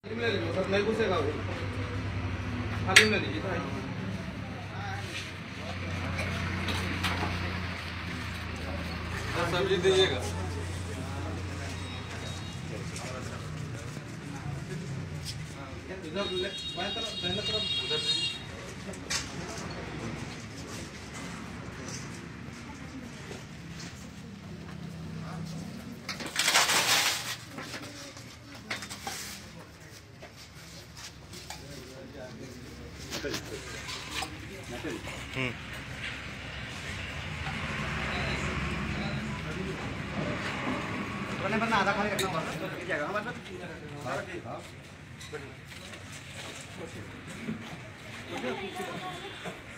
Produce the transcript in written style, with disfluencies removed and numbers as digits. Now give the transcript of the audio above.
ले लीजिए सर, नहीं घुसेगा वो, थाली में ले लीजिए। सब्जी दीजिएगा। इधर बाएं तरफ, दाहिने तरफ उधर दीजिए। बनना आधा खाली रखना जाएगा हमारे पास।